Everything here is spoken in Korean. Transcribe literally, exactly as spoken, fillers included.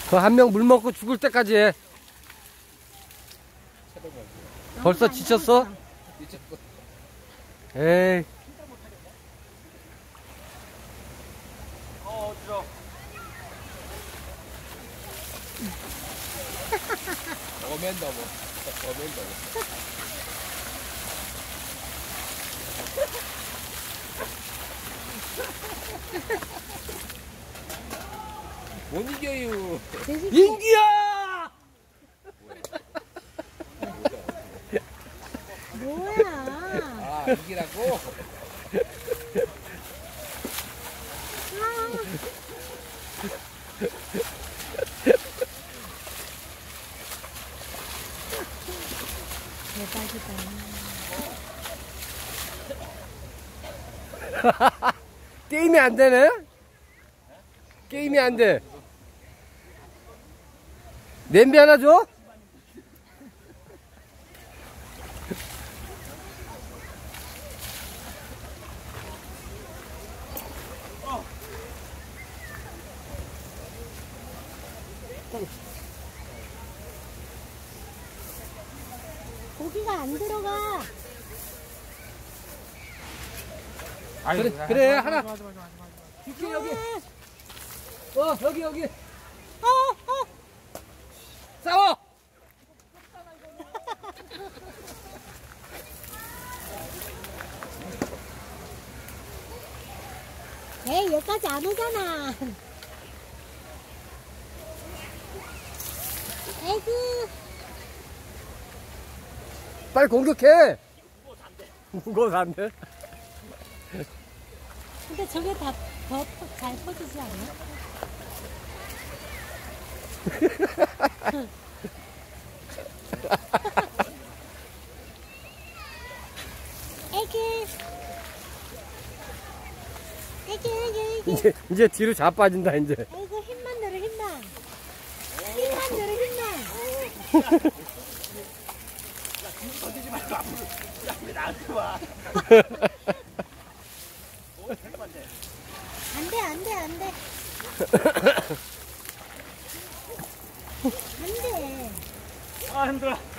그 한 명 물 먹고 죽을 때까지 해. 벌써 지쳤어? 에이. 어, 어지러워. 어맨다, 뭐. 어맨다, 뭐. 못 이겨요. 인기야! 뭐야? 아, 이기라고? 대박이다. 게임이 안 되네? 게임이 안 돼. 냄비 하나 줘? 고기가 안 들어가. 그래, 그래, 하나. 줄게, 여기. 어, 여기, 여기. 어, 어. 싸워! 에이, 여기까지 안 오잖아. 에이구. 빨리 공격해! 무거워서 안 돼. 근데 저게 다 더 잘 퍼지지 않나? 애기. 애기, 애기, 애기. 이제, 이제 뒤로 자빠진다, 이제. 아이고, 힘만 들어, 힘만. 힘만 들어, 힘만. 던지지 말고 앞으로. 야, 왜 나한테 와? 안 돼, 안 돼, 안 돼. 안 돼. 아, 힘들어.